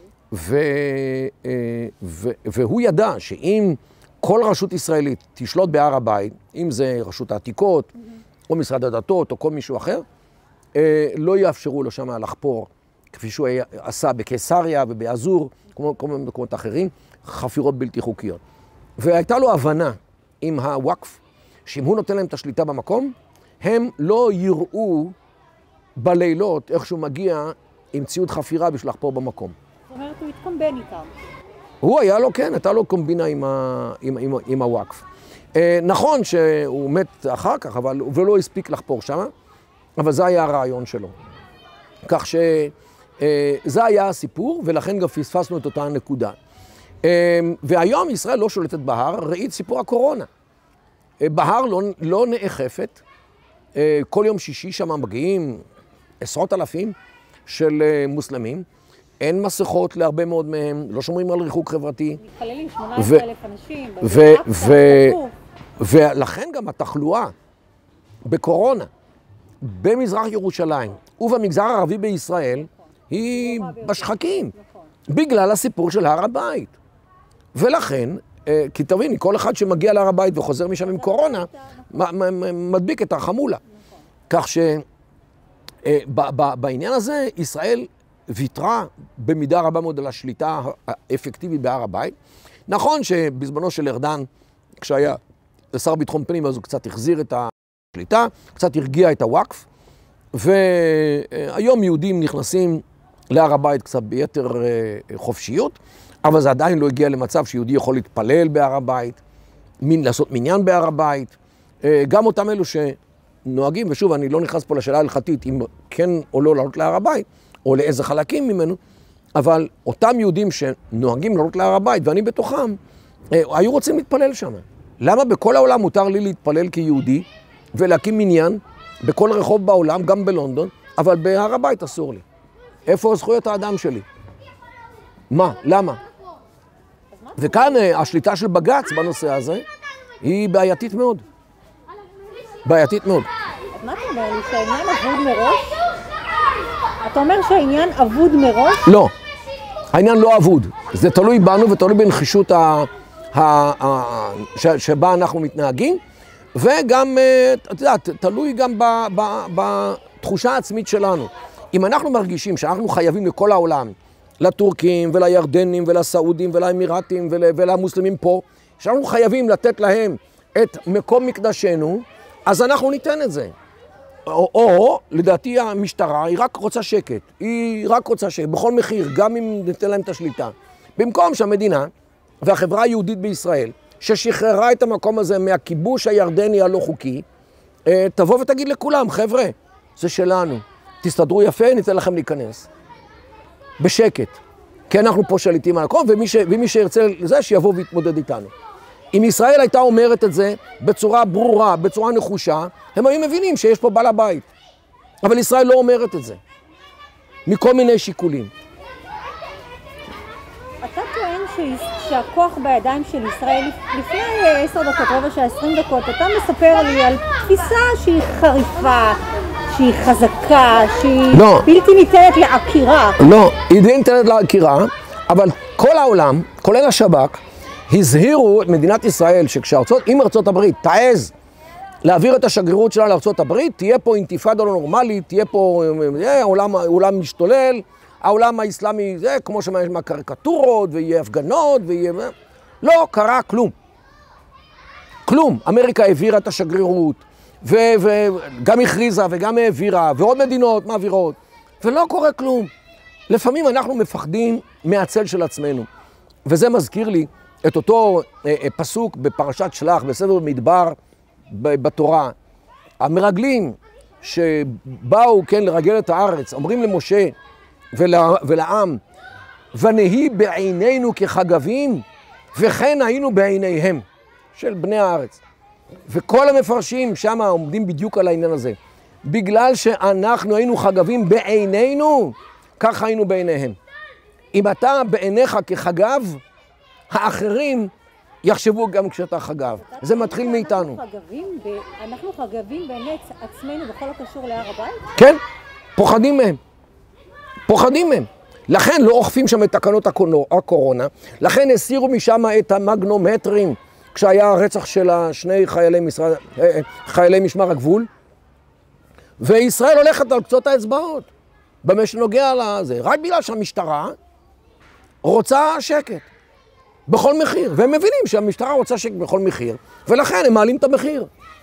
והוא ידע שאם כל רשות ישראלית תשלוט בהר הבית, אם זה רשות העתיקות, או משרד הדתות, או כל מישהו אחר, לא יאפשרו לו שם לחפור, כפי שהוא עשה בקיסריה ובאזור, כמו במקומות אחרים, חפירות בלתי חוקיות. והייתה לו הבנה עם הוואקף, שאם הוא נותן להם את השליטה במקום, הם לא יראו בלילות איך שהוא מגיע עם ציוד חפירה בשביל לחפור במקום. זאת אומרת, הוא התקומבן איתם. הוא היה לו, כן, הייתה לו קומבינה עם הוואקף. נכון שהוא מת אחר כך, ולא הספיק לחפור שם, אבל זה היה הרעיון שלו. כך שזה היה הסיפור, ולכן גם פספסנו את אותה הנקודה. והיום ישראל לא שולטת בהר, ראית סיפור הקורונה. בהר לא נאכפת, כל יום שישי שם מגיעים עשרות אלפים של מוסלמים, אין מסכות להרבה מאוד מהם, לא שומרים על ריחוק חברתי. מתפללים 18,000 אנשים, ולכן גם התחלואה בקורונה, במזרח ירושלים ובמגזר הערבי בישראל, היא בשחקים, בגלל הסיפור של הר הבית. ולכן, כי תביני, כל אחד שמגיע להר הבית וחוזר משם עם קורונה, מדביק את החמולה. כך שבעניין הזה, ישראל ויתרה במידה רבה מאוד על השליטה האפקטיבית בהר הבית. נכון שבזמנו של ארדן, כשהיה שר ביטחון פנים, אז הוא קצת החזיר את השליטה, קצת הרגיע את הוואקף, והיום יהודים נכנסים להר הבית קצת ביתר חופשיות, אבל זה עדיין לא הגיע למצב שיהודי יכול להתפלל בהר הבית, לעשות מניין בהר הבית. גם אותם אלו שנוהגים, ושוב, אני לא נכנס פה לשאלה הלכתית, אם כן או לא לעלות להר הבית, או לאיזה חלקים ממנו, אבל אותם יהודים שנוהגים לעלות להר הבית, ואני בתוכם, היו רוצים להתפלל שם. למה בכל העולם מותר לי להתפלל כיהודי, ולהקים מניין בכל רחוב בעולם, גם בלונדון, אבל בהר הבית אסור לי? איפה זכויות האדם שלי? מה? למה? וכאן השליטה של בג"ץ בנושא הזה היא בעייתית מאוד. בעייתית מאוד. אז מה אתה אומר לי, שהעניין אבוד מראש? אתה אומר שהעניין אבוד מראש? לא, העניין לא אבוד. זה תלוי בנו ותלוי בנחישות שבה אנחנו מתנהגים, וגם, אתה יודע, תלוי גם בתחושה העצמית שלנו. אם אנחנו מרגישים שאנחנו חייבים לכל העולם, לטורקים ולירדנים ולסעודים ולאמירתים ולמוסלמים פה, שאנחנו חייבים לתת להם את מקום מקדשנו, אז אנחנו ניתן את זה. או לדעתי המשטרה היא רק רוצה שקט, היא רק רוצה שקט, בכל מחיר, גם אם ניתן להם את השליטה. במקום שהמדינה והחברה היהודית בישראל, ששחררה את המקום הזה מהכיבוש הירדני הלא חוקי, תבוא ותגיד לכולם, חבר'ה, זה שלנו, תסתדרו יפה, ניתן לכם להיכנס. בשקט. כי אנחנו פה שליטים על המקום, ומי שירצה לזה, שיבוא ויתמודד איתנו. אם ישראל הייתה אומרת את זה בצורה ברורה, בצורה נחושה, הם היו מבינים שיש פה בעל הבית. אבל ישראל לא אומרת את זה. מכל מיני שיקולים. אתה טוען שהכוח בידיים של ישראל, לפני 10 דקות, רבע שעה, 20 דקות, אתה מספר לי על תפיסה שהיא חריפה, שהיא חזקה, שהיא בלתי ניתנת לעקירה. לא, היא בלתי ניתנת לעקירה, אבל כל העולם, כולל השב"כ, הזהירו את מדינת ישראל אם ארצות הברית תעז להעביר את השגרירות שלה לארצות הברית, תהיה פה אינתיפאדה לא נורמלית, תהיה פה העולם משתולל, העולם האסלאמי, זה כמו שיש מהקריקטורות, ויהיה הפגנות, ויהיה... לא קרה כלום. כלום. אמריקה העבירה את השגרירות, וגם הכריזה וגם העבירה, ועוד מדינות מעבירות, ולא קורה כלום. לפעמים אנחנו מפחדים מהצל של עצמנו. וזה מזכיר לי את אותו פסוק בפרשת שלח, בספר במדבר בתורה. המרגלים שבאו לרגל את הארץ, אומרים למשה ולעם, ונהי בעינינו כחגבים, וכן היינו בעיניהם של בני הארץ. וכל המפרשים שם עומדים בדיוק על העניין הזה. בגלל שאנחנו היינו חגבים בעינינו, כך היינו בעיניהם. אם אתה בעיניך כחגב, האחרים יחשבו גם כשאתה חגב. זה מתחיל מאיתנו. אנחנו חגבים בעיני עצמנו בכל הקשור להר הבית? כן, פוחדים מהם. פוחדים מהם. לכן לא אוכפים שם את תקנות הקורונה, לכן הסירו משם את המגנומטרים, כשהיה הרצח של שני חיילי משמר הגבול, וישראל הולכת על קצות האצבעות, במה שנוגע לזה, רק בגלל שהמשטרה רוצה שקט, בכל מחיר, והם מבינים שהמשטרה רוצה שקט בכל מחיר, ולכן הם מעלים את המחיר.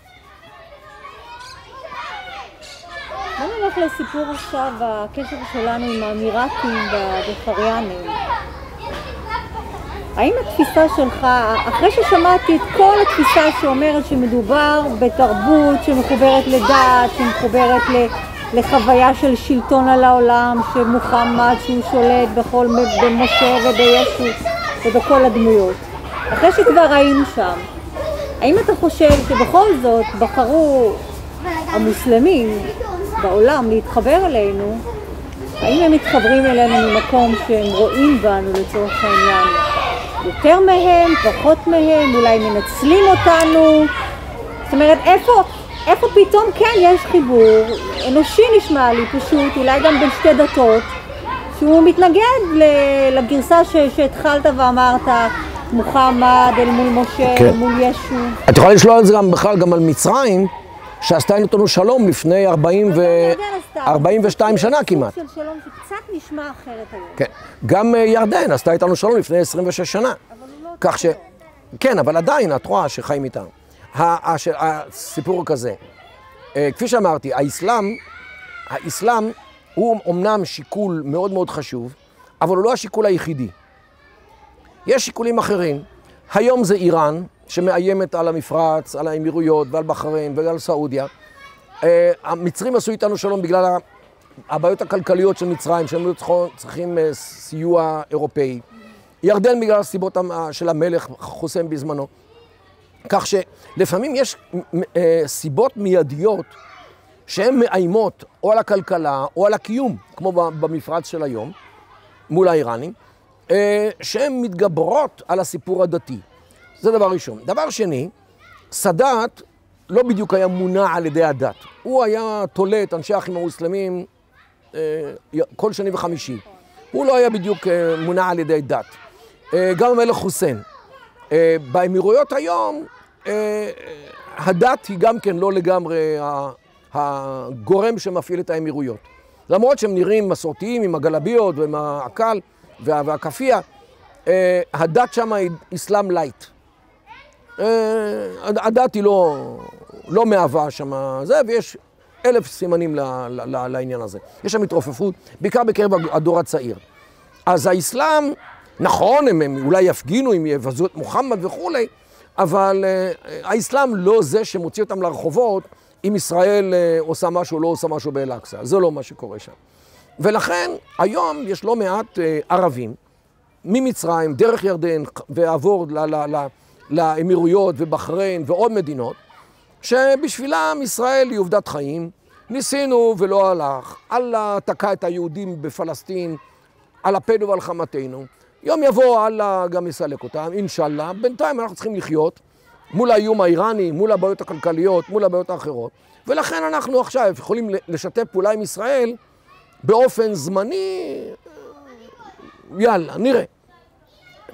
בוא נלך לסיפור עכשיו, הקשר שלנו עם האמירתים בחריאנים. האם התפיסה שלך, אחרי ששמעתי את כל התפיסה שאומרת שמדובר בתרבות שמחוברת לדת, שמחוברת לחוויה של שלטון על העולם, שמוחמד שהוא שולט במשה ובישו ובכל הדמויות. אחרי שכבר היינו שם, האם אתה חושב שבכל זאת בחרו המוסלמים בעולם להתחבר אלינו, האם הם מתחברים אלינו ממקום שהם רואים בנו לצורך העניין יותר מהם, פחות מהם, אולי מנצלים אותנו? זאת אומרת, איפה פתאום כן יש חיבור אנושי נשמע לי פשוט, אולי גם בין שתי דתות, שהוא מתנגד לגרסה שהתחלת ואמרת, מוחמד אל מול משה, אל מול ישו. את יכולה לשלוח את זה גם בכלל גם על מצרים, שעשתה איתנו שלום לפני 42 שנה כמעט. של שלום שקצת נשמע אחרת היום. כן, גם ירדן עשתה איתנו שלום לפני 26 שנה. אבל הוא לא... כך ש... כן, אבל עדיין את רואה שחיים איתנו. הסיפור כזה, כפי שאמרתי, האסלאם הוא אמנם שיקול מאוד מאוד חשוב, אבל הוא לא השיקול היחידי. יש שיקולים אחרים. היום זה איראן, שמאיימת על המפרץ, על האמירויות ועל בחריין ועל סעודיה. המצרים עשו איתנו שלום בגלל הבעיות הכלכליות של מצרים, שהם צריכים סיוע אירופאי. ירדן בגלל הסיבות של המלך חוסיין בזמנו. כך שלפעמים יש סיבות מיידיות שהן מאיימות או על הכלכלה או על הקיום, כמו במפרץ של היום, מול האיראנים, שהן מתגברות על הסיפור הדתי. זה דבר ראשון. דבר שני, סאדאת לא בדיוק היה מונע על ידי הדת. הוא היה תולה את אנשי האחים המוסלמים כל שני וחמישי. הוא לא היה בדיוק מונע על ידי דת. גם המלך חוסיין. באמירויות היום, הדת היא גם כן לא לגמרי הגורם שמפעיל את האמירויות. למרות שהם נראים מסורתיים עם הגלביות ועם העקל והכפייה, הדת שם היא אסלאם לייט. הדת היא לא מהווה שם זה, ויש 1000 סימנים לעניין הזה. יש שם התרופפות, בעיקר בקרב הדור הצעיר. אז האסלאם, נכון, הם אולי יפגינו, הם יבזו את מוחמד וכולי, אבל האסלאם לא זה שמוציא אותם לרחובות, אם ישראל עושה משהו או לא עושה משהו באל-אקצא. זה לא מה שקורה שם. ולכן, היום יש לא מעט ערבים, ממצרים, דרך ירדן, ועבור לאמירויות ובחריין ועוד מדינות, שבשבילם ישראל היא עובדת חיים. ניסינו ולא הלך, אללה תקע את היהודים בפלסטין, על אפנו ועל חמתנו. יום יבוא אללה גם יסלק אותם, אינשאללה. בינתיים אנחנו צריכים לחיות מול האיום האיראני, מול הבעיות הכלכליות, מול הבעיות האחרות. ולכן אנחנו עכשיו יכולים לשתף פעולה עם ישראל באופן זמני, יאללה, נראה.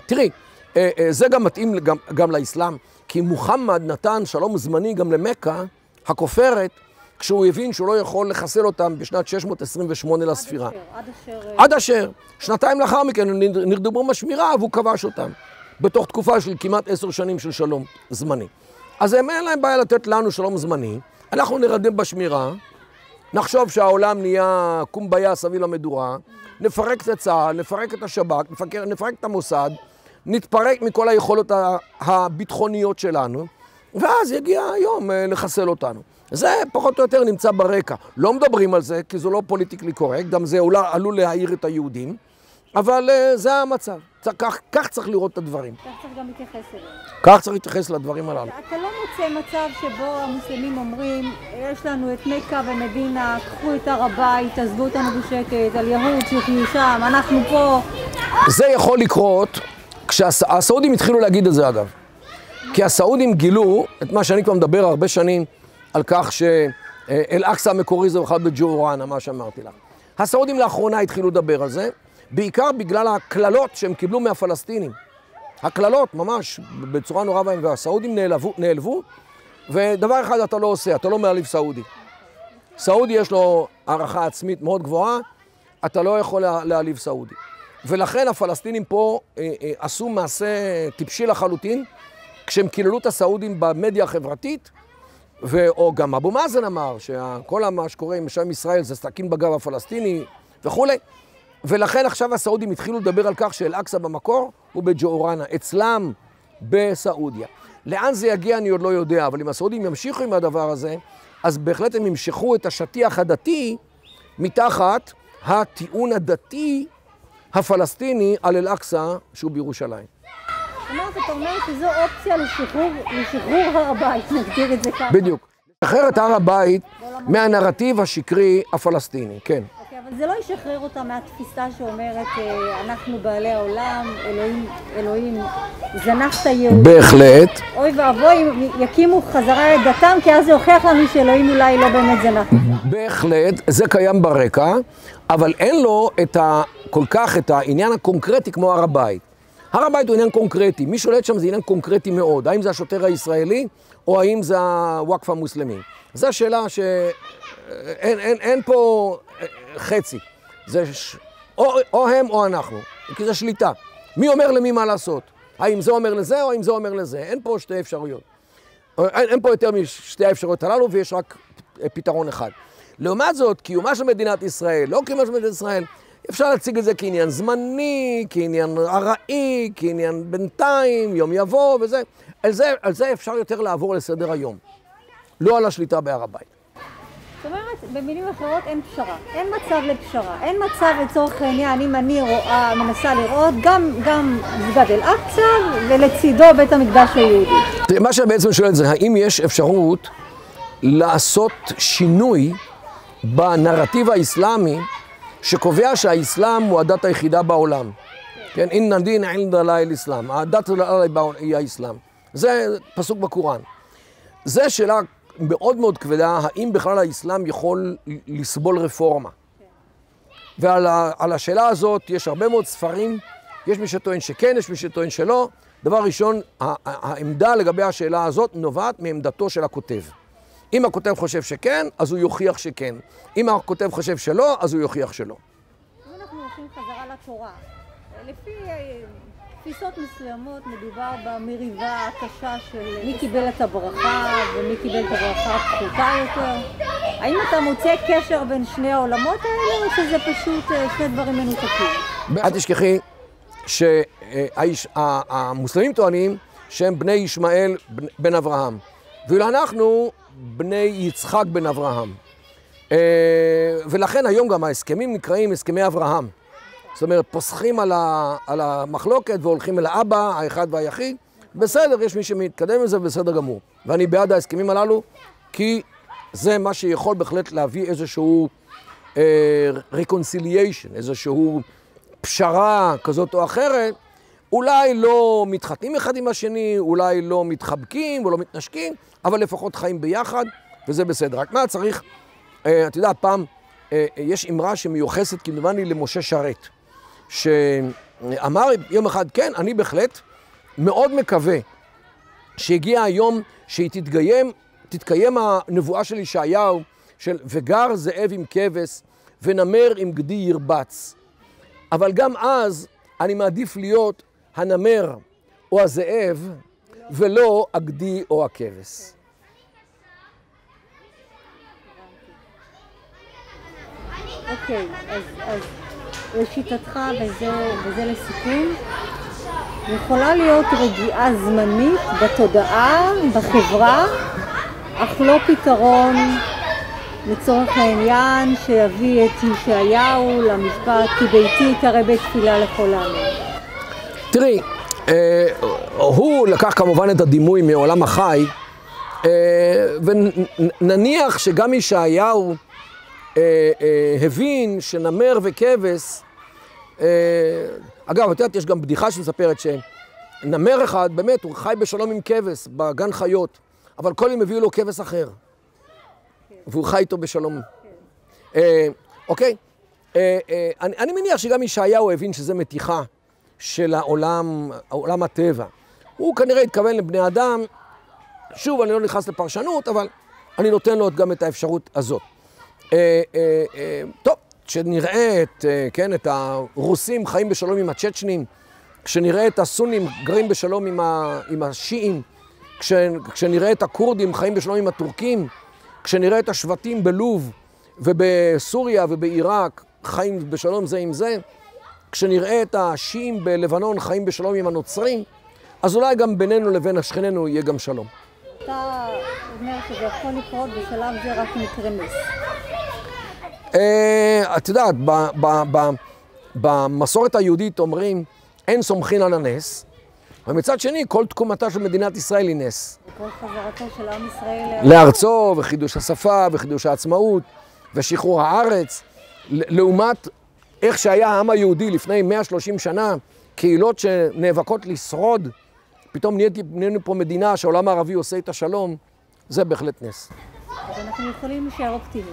תראי, זה גם מתאים גם לאסלאם, כי מוחמד נתן שלום זמני גם למכה, הכופרת, כשהוא הבין שהוא לא יכול לחסל אותם בשנת 628 לספירה. עד אשר. שנתיים לאחר מכן הם נרדמו משמירה והוא כבש אותם, בתוך תקופה של כמעט 10 שנים של שלום זמני. אז אין להם בעיה לתת לנו שלום זמני, אנחנו נרדם בשמירה, נחשוב שהעולם נהיה קומביה סביב למדורה, נפרק את הצה"ל, נפרק את השב"כ, נפרק את המוסד, נתפרק מכל היכולות הביטחוניות שלנו, ואז יגיע היום לחסל אותנו. זה פחות או יותר נמצא ברקע. לא מדברים על זה, כי זה לא פוליטיקלי קורקט, גם זה עלול להעיר את היהודים, אבל זה המצב. כך צריך לראות את הדברים. כך צריך גם להתייחס אליהם. כך צריך להתייחס לדברים הללו. אתה לא מוצא מצב שבו המוסלמים אומרים, יש לנו את מכה ומדינה, קחו את הר הבית, תעזבו אותנו בשקט, על יהוד שיחיו שם, אנחנו פה. זה יכול לקרות כשהסעודים התחילו להגיד את זה אגב. כי הסעודים גילו את מה שאני כבר מדבר הרבה שנים, על כך שאל-אקצא המקורי זה בכלל בג'ורנה, מה שאמרתי לך. הסעודים לאחרונה התחילו לדבר על זה, בעיקר בגלל הקללות שהם קיבלו מהפלסטינים. הקללות, ממש, בצורה נורא ואיומה, והסעודים נעלבו, ודבר אחד אתה לא עושה, אתה לא מעליב סעודי. סעודי יש לו הערכה עצמית מאוד גבוהה, אתה לא יכול להעליב סעודי. ולכן הפלסטינים פה עשו מעשה טיפשי לחלוטין, כשהם קיללו את הסעודים במדיה החברתית, או גם אבו מאזן אמר שכל מה שקורה עם שם ישראל זה סתקים בגב הפלסטיני וכו'. ולכן עכשיו הסעודים התחילו לדבר על כך שאל-אקצא במקור הוא בג'ורנה, אצלם בסעודיה. לאן זה יגיע אני עוד לא יודע, אבל אם הסעודים ימשיכו עם הדבר הזה, אז בהחלט הם ימשכו את השטיח הדתי מתחת הטיעון הדתי הפלסטיני על אל-אקצא שהוא בירושלים. אתה אומר שזו אופציה לשחרור הר הבית, נגדיר את זה ככה. בדיוק. לשחרר את הר הבית מהנרטיב השקרי הפלסטיני, כן. אבל זה לא ישחרר אותה מהתפיסה שאומרת, אנחנו בעלי העולם, אלוהים, זנחת יהודים. בהחלט. אוי ואבוי, יקימו חזרה את דתם, כי אז זה הוכיח לנו שאלוהים אולי לא באמת זנח. בהחלט, זה קיים ברקע, אבל אין לו כל כך את העניין הקונקרטי כמו הר הבית. הר הבית הוא עניין קונקרטי, מי שולט שם זה עניין קונקרטי מאוד, האם זה השוטר הישראלי או האם זה הוואקף המוסלמי. זו השאלה שאין פה חצי, זה או הם או אנחנו, כי זה שליטה. מי אומר למי מה לעשות? האם זה אומר לזה או האם זה אומר לזה? אין פה שתי אפשרויות. אין פה יותר משתי האפשרויות הללו ויש רק פתרון אחד. לעומת זאת, קיומה של מדינת ישראל, לא קיומה של מדינת ישראל, אפשר להציג את זה כעניין זמני, כעניין ארעי, כעניין בינתיים, יום יבוא וזה. על זה אפשר יותר לעבור לסדר היום, לא על השליטה בהר הבית. זאת אומרת, במילים אחרות אין פשרה, אין מצב לפשרה, אין מצב לצורך העניין, אם אני מנסה לראות גם מסגד אל-אקצא ולצידו בית המקדש היהודי. מה שבעצם שואל זה, האם יש אפשרות לעשות שינוי בנרטיב האסלאמי שקובע שהאסלאם הוא הדת היחידה בעולם. כן, אין דין עינד אללה אל-אסלאם, הדת היא האסלאם. זה פסוק בקוראן. זו שאלה מאוד מאוד כבדה, האם בכלל האסלאם יכול לסבול רפורמה. ועל השאלה הזאת יש הרבה מאוד ספרים, יש מי שטוען שכן, יש מי שטוען שלא. דבר ראשון, העמדה לגבי השאלה הזאת נובעת מעמדתו של הכותב. אם הכותב חושב שכן, אז הוא יוכיח שכן. אם הכותב חושב שלא, אז הוא יוכיח שלא. אם אנחנו הולכים חזרה לתורה, לפי תפיסות מסוימות מדובר במריבה הקשה של מי קיבל את הברכה ומי קיבל את הברכה הפחותה יותר. האם אתה מוצא קשר בין שני העולמות האלה או שזה פשוט שני דברים מנותקים? אל תשכחי שהמוסלמים טוענים שהם בני ישמעאל בן אברהם. ואילו אנחנו בני יצחק בן אברהם. ולכן היום גם ההסכמים נקראים הסכמי אברהם. זאת אומרת, פוסחים על המחלוקת והולכים אל האבא, האחד והיחיד. בסדר, יש מי שמתקדם לזה, בסדר גמור. ואני בעד ההסכמים הללו, כי זה מה שיכול בהחלט להביא איזשהו reconciliation, איזשהו פשרה כזאת או אחרת. אולי לא מתחתנים אחד עם השני, אולי לא מתחבקים או לא מתנשקים, אבל לפחות חיים ביחד, וזה בסדר. רק מה צריך, אתה יודע, פעם יש אמרה שמיוחסת כמדומני למשה שרת, אמר יום אחד, כן, אני בהחלט מאוד מקווה שהגיע היום תתקיים הנבואה של ישעיהו, של וגר זאב עם כבש ונמר עם גדי ירבץ. אבל גם אז אני מעדיף להיות הנמר או הזאב ולא הגדי או הכבש. אוקיי, אז לשיטתך, וזה לסיכום, יכולה להיות רגיעה זמנית בתודעה, בחברה, אך לא פתרון לצורך העניין שיביא את ישעיהו למשפט כי ביתי יקרא בית תפילה לכל העמים. תראי, הוא לקח כמובן את הדימוי מעולם החי, ונניח שגם ישעיהו הבין שנמר וכבש, אגב, את יודעת, יש גם בדיחה שמספרת שנמר אחד, באמת, הוא חי בשלום עם כבש בגן חיות, אבל כל יום הביאו לו כבש אחר, והוא חי איתו בשלום. אוקיי? אני מניח שגם ישעיהו הבין שזה מתיחה של העולם הטבע. הוא כנראה התכוון לבני אדם, שוב, אני לא נכנס לפרשנות, אבל אני נותן לו גם את האפשרות הזאת. טוב, כשנראה את הרוסים חיים בשלום עם הצ'צ'נים, כשנראה את הסונים גרים בשלום עם השיעים, כשנראה את הכורדים חיים בשלום עם הטורקים, כשנראה את השבטים בלוב ובסוריה ובעיראק חיים בשלום זה עם זה, כשנראה את השיעים בלבנון חיים בשלום עם הנוצרים, אז אולי גם בינינו לבין השכנינו יהיה גם שלום. אתה אומר שזה יכול לקרות בשלב זה רק מקרה נס. את יודעת, במסורת היהודית אומרים, אין סומכין על הנס, ומצד שני, כל תקומתה של מדינת ישראל היא נס. וכל חזרתו של עם ישראל לארצו, וחידוש השפה, וחידוש העצמאות, ושחרור הארץ, לעומת איך שהיה העם היהודי לפני 130 שנה, קהילות שנאבקות לשרוד, פתאום נהיינו פה מדינה שהעולם הערבי עושה את השלום, זה בהחלט נס. אז אנחנו יכולים להישאר אופטימיים.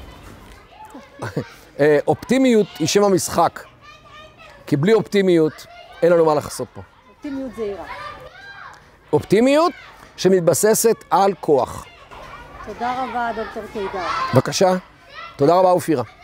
אופטימיות היא שם המשחק, כי בלי אופטימיות אין לנו מה לחסות פה. אופטימיות זהירה. אופטימיות שמתבססת על כוח. תודה רבה, דוקטור קידר. בבקשה. תודה רבה, אופירה.